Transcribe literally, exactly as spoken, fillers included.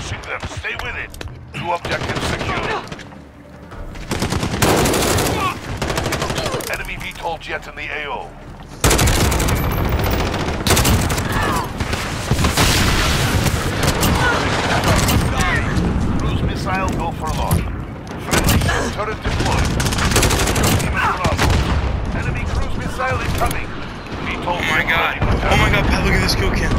pushing them. Stay with it. Two objectives secure. Enemy V TOL jet in the A O. Cruise missile go for launch. Friendly turret deployed. Team at Bravo. Enemy cruise missile incoming. V TOL Oh my god. Oh my god, Pat, look at this kill cam.